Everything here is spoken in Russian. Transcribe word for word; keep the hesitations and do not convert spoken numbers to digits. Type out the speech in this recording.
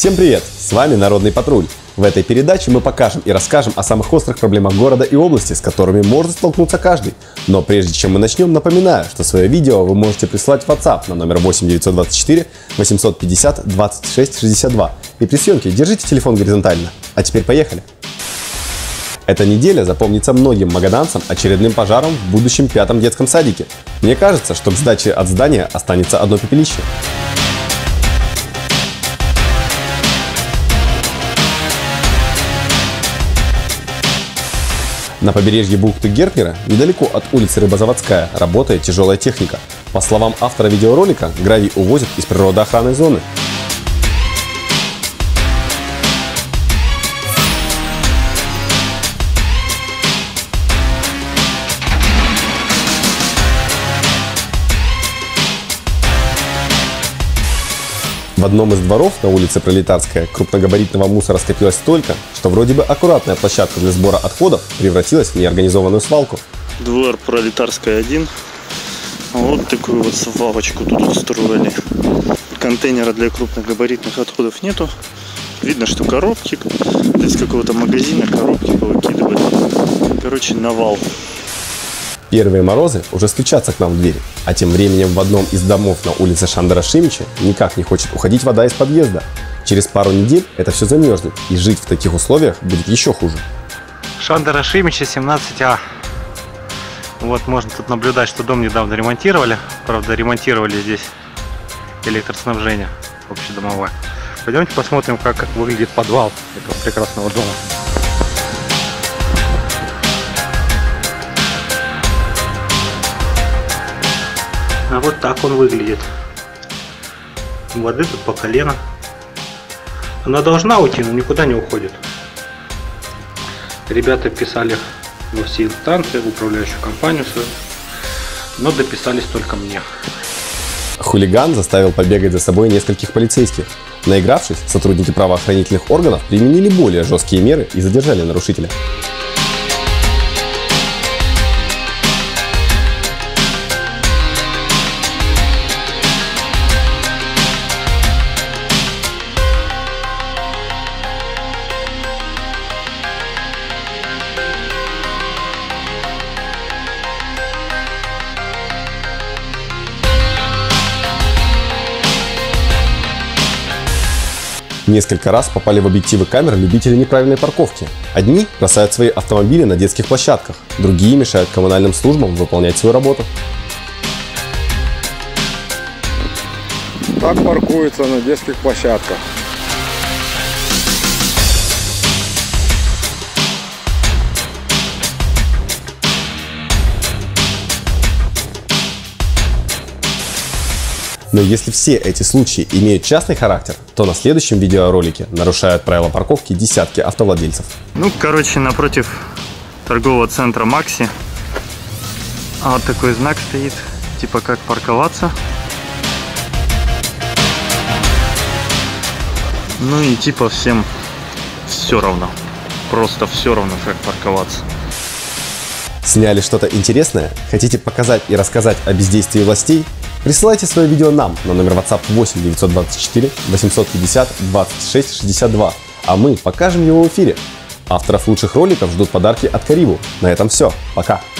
Всем привет! С вами Народный патруль. В этой передаче мы покажем и расскажем о самых острых проблемах города и области, с которыми может столкнуться каждый. Но прежде чем мы начнем, напоминаю, что свое видео вы можете прислать в WhatsApp на номер восемь девятьсот двадцать четыре восемьсот пятьдесят двадцать шесть шестьдесят два. И при съемке держите телефон горизонтально. А теперь поехали! Эта неделя запомнится многим магаданцам очередным пожаром в будущем пятом детском садике. Мне кажется, что к сдаче от здания останется одно пепелище. На побережье бухты Герпнера, недалеко от улицы Рыбозаводская, работает тяжелая техника. По словам автора видеоролика, гравий увозят из природоохранной зоны. В одном из дворов на улице Пролетарская крупногабаритного мусора скопилось столько, что вроде бы аккуратная площадка для сбора отходов превратилась в неорганизованную свалку. Двор Пролетарская один. Вот такую вот свалочку тут устроили. Контейнера для крупногабаритных отходов нету. Видно, что коробки из какого-то магазина коробки повыкидывали. Короче, навал. Первые морозы уже стучатся к нам в двери, а тем временем в одном из домов на улице Шандора Шимича никак не хочет уходить вода из подъезда. Через пару недель это все замерзнет, и жить в таких условиях будет еще хуже. Шандора Шимича, семнадцать А. Вот можно тут наблюдать, что дом недавно ремонтировали. Правда, ремонтировали здесь электроснабжение общедомовое. Пойдемте посмотрим, как выглядит подвал этого прекрасного дома. А вот так он выглядит. Воды тут по колено. Она должна уйти, но никуда не уходит. Ребята писали во все инстанции, в управляющую компанию, но дописались только мне. Хулиган заставил побегать за собой нескольких полицейских. Наигравшись, сотрудники правоохранительных органов применили более жесткие меры и задержали нарушителя. Несколько раз попали в объективы камер любители неправильной парковки. Одни бросают свои автомобили на детских площадках, другие мешают коммунальным службам выполнять свою работу. Так паркуются на детских площадках. Но если все эти случаи имеют частный характер, то на следующем видеоролике нарушают правила парковки десятки автовладельцев. Ну, короче, напротив торгового центра Макси вот такой знак стоит, типа как парковаться. Ну и типа всем все равно, просто все равно, как парковаться. Сняли что-то интересное? Хотите показать и рассказать о бездействии властей? Присылайте свое видео нам на номер WhatsApp восемь девятьсот двадцать четыре восемьсот пятьдесят двадцать шесть шестьдесят два, а мы покажем его в эфире. Авторов лучших роликов ждут подарки от Карибу. На этом все. Пока!